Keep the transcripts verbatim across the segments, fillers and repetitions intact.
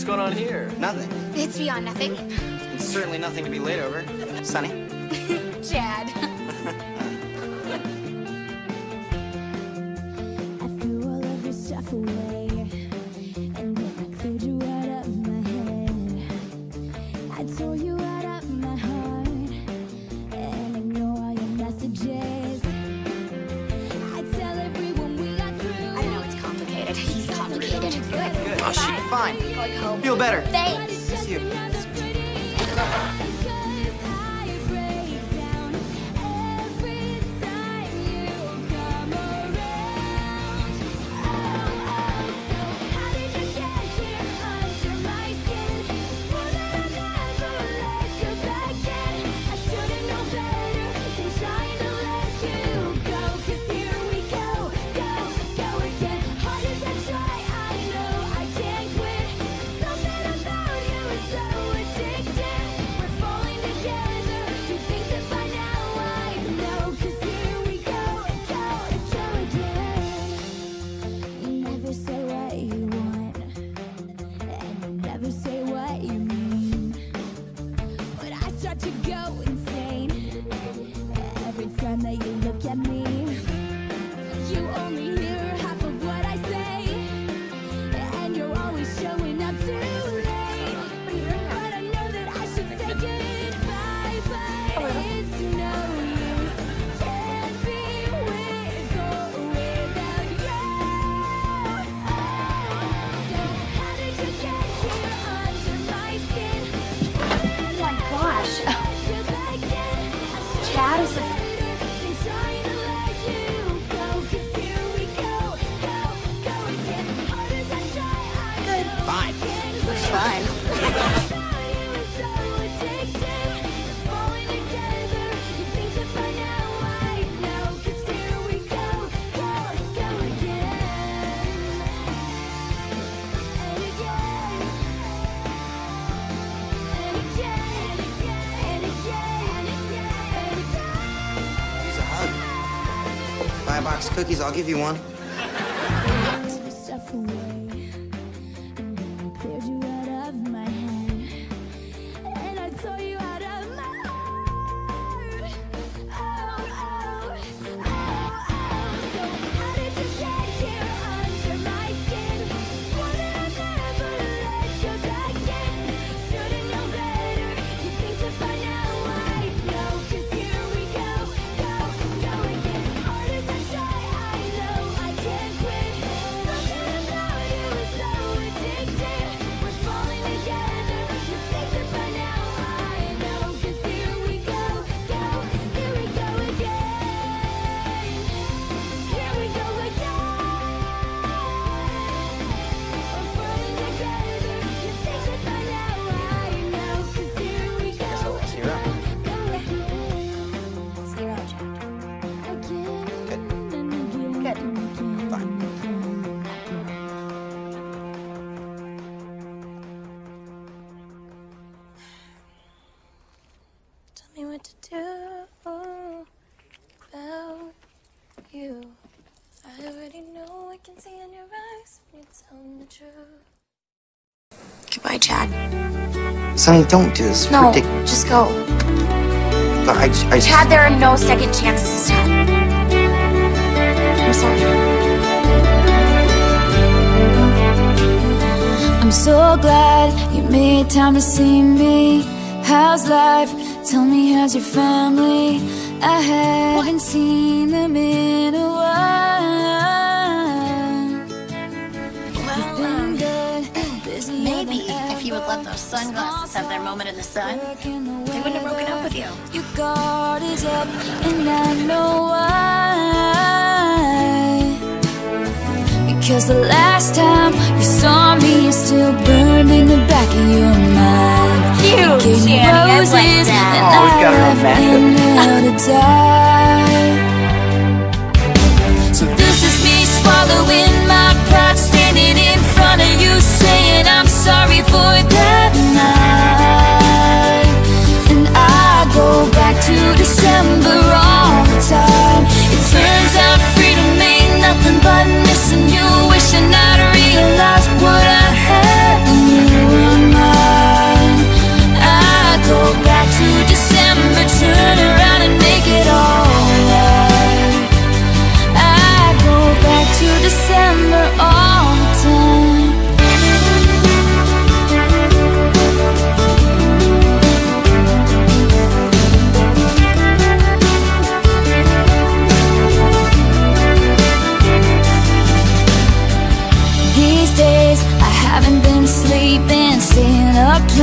What's going on here? Nothing. It's beyond nothing. It's certainly nothing to be late over. Sunny? Chad. I threw all of your stuff away, and then I cleared you out of my head. I tore you out of my heart, and ignore all your messages. I tell everyone we got through. I know it's complicated. He's complicated. Good. Good. Oh, she's fine. Like hope. Feel better. Thanks. Miss you. Say what you mean, but I start to go insane every time that you look at me. You only hear half of what I say, and you're always showing up too late. But I know that I should say goodbye, but it's no use. Can't be with or without you. So how did you get here? Gosh. Chad is a... Good. Fine. Looks fine. Buy a box of cookies, I'll give you one. Stuff away, and then I cleared you out of my head, and I tore you out of my heart. Oh, oh, oh, oh. So how did you get here under my skin? Swore that I'd never let you back in. Should've known better. You think that by now I know, 'cause here we go, go, go again. Hard as I try, I know I can't quit. Something about you is so addictive. We're falling together. You think that by now I know, 'cause here we go, go, here we go again. Here we go again. We're falling together. You think that by now I know, 'cause here we go, Guess I'll see you around. go again. Zero, Chad. Good. Fine. Tell me what to do about you. I already know, I can see in your eyes when you tell me the truth. Goodbye, Chad. Sunny, don't do this. It's No, ridiculous. just go. But I, I just... Chad, there are no second chances this time. I'm sorry. I'm so glad you made time to see me. How's life? Tell me, how's your family? I haven't seen them in a while. Well, Been um, good, busy maybe than if you would let those sunglasses have their moment in the sun, they wouldn't have broken up with you. Your guard is up, and I know why. Because the last time you saw me, it's still burned in the back of your mind. You gave me roses, and Oh, we've got I her left romantic. them there to die. So this is me swallowing my pride, standing in front of you, saying I'm sorry for that night. And I go back to December all the time. It turns out freedom ain't nothing but missing you, wishing I'd realized what I had when you were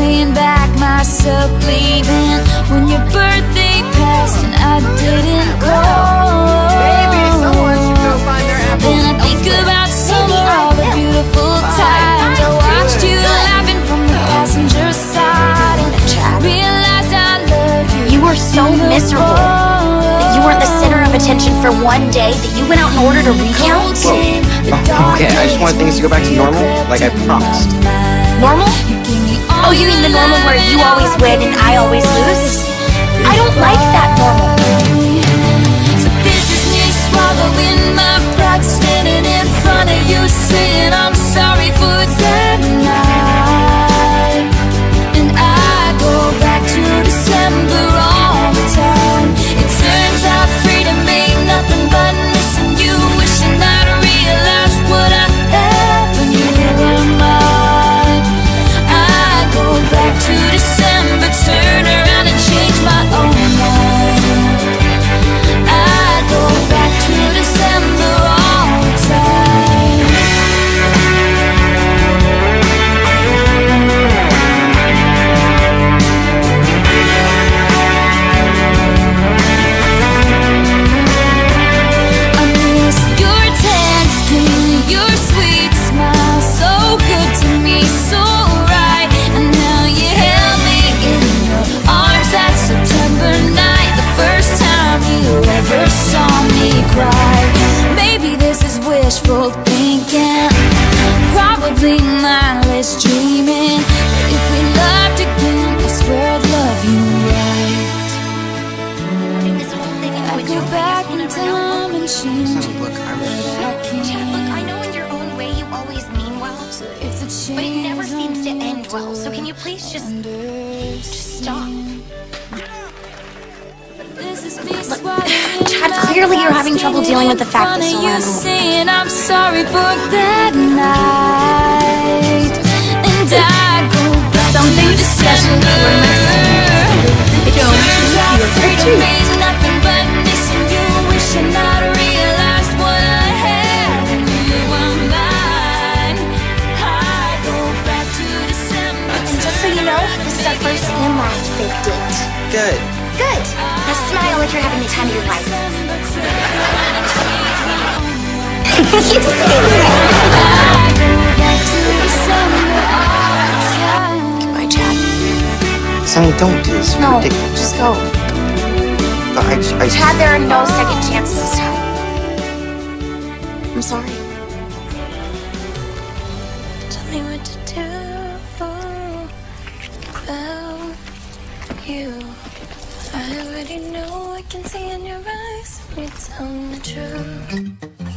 paying back myself, leaving when your birthday passed and I didn't go. Maybe someone should go find their apples. Then I think about summer, all the beautiful times I watched you laughing from the passenger side and realized I loved you. You were so miserable that you weren't the center of attention for one day that you went out in order to recount. Oh, okay, I just want things to go back to normal, like I promised. Normal? Oh, you mean the normal where you always win and I always lose? I don't like that normal. So this is me swallowing my pride, standing in front of you, saying I'm sorry for that night. And I go back to December all the time. It turns out freedom ain't nothing but missing you, wishing I'd realized what I had when you were mine. I go back to December, turn around and change my own mind. I go back to December all the time. I miss your tan skin, your sweet smile, so good to me, so right. And now you held me in your arms that September night, the first time you ever saw me cry. Maybe this is wishful thinking, probably mindless dreaming, but if we loved again, I swear I'd love you right. This whole thing you I'd would go do, back I in guess we'll never know. time and change it, Look, I'm but I Chad, look, I can't. know in your own way you always mean well, So if the but it never chains seems to on end your well. So door can you please just understand? stop? This is me swallowing Chad, my clearly you're pride, having trouble dealing with the fact that standing in front of you, Solano- saying I'm sorry for that night. And I go back Something to special December. It Don't turns you out feel freedom pretty? means nothing but missing you, wishing I'd realized what I had when you were mine. I go back to December. And just so you know, this is our first and last fake date. good. Good. Now smile like you're having the time of your life. Goodbye, Chad. Sonny, don't do this. It's No, ridiculous. just go. But I, I, Chad, there are no second chances this time. I'm sorry. Tell me what to do about you. I already know, I can see in your eyes when you tell me the truth.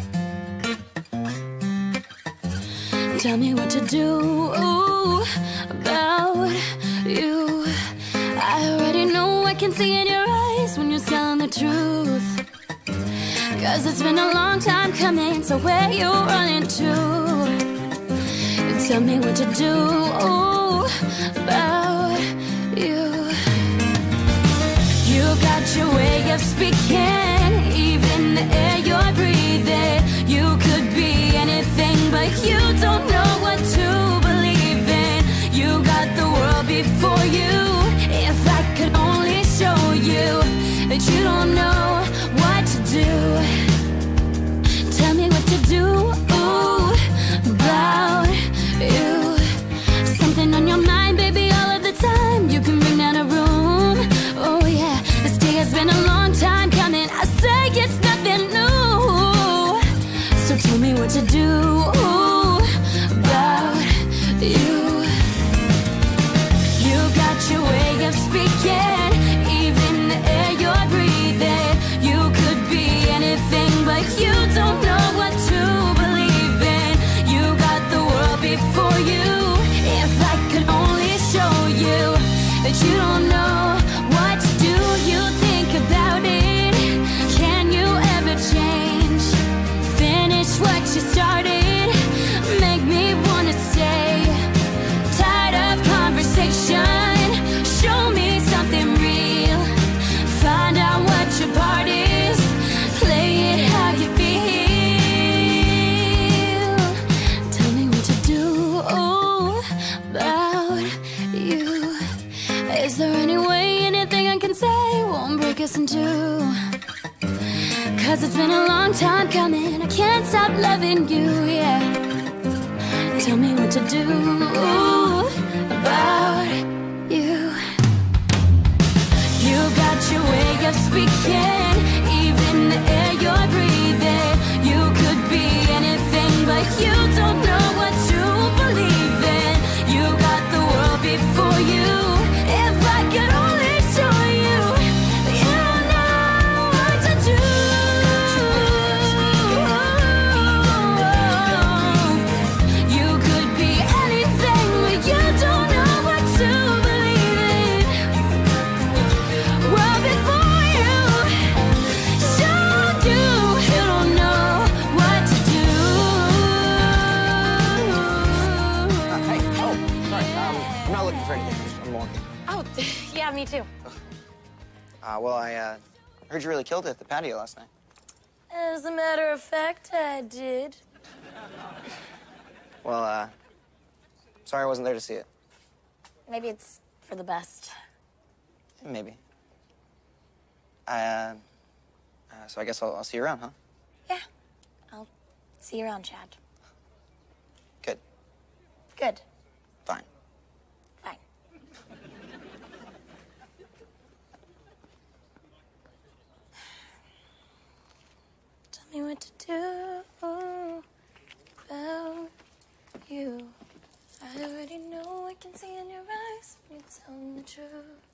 Tell me what to do about you. I already know, I can see in your eyes when you're telling the truth. Cause it's been a long time coming, so where you running to? Tell me what to do about you. You got your way of speaking, even the air you're breathing. You could be anything, but you don't know what to believe in. You got the world before you. If I could only show you that you don't know what to do. Tell me what to do about you. Something on your mind, baby, all of the time. You can bring down a room. Oh yeah, this day has been a long time coming. I say it's nothing new. So tell me what to do about you. You got your way of speaking, even the air you're breathing. kissing too. Cause it's been a long time coming, I can't stop loving you, yeah. Tell me what to do about you. You got your way of speaking, even the air you're breathing. You could be anything, but you don't know what to believe in. You got the world before you. If I could only show you, you don't know what to do. You could be anything, but you don't know what to believe in. Well, before you, showed you, you don't know what to do. Uh, hey, oh, sorry. Um, I'm not looking for anything. Just, I'm walking. Oh, yeah, me too. Uh, well, I uh, heard you really killed it at the patio last night. As a matter of fact, I did. Well, uh, sorry I wasn't there to see it. Maybe it's for the best. Maybe. I, uh, uh, so I guess I'll, I'll see you around, huh? Yeah, I'll see you around, Chad. Good. Good. Fine. Fine. Tell me what to do about you. I already know, I can see in your eyes when you tell me the truth.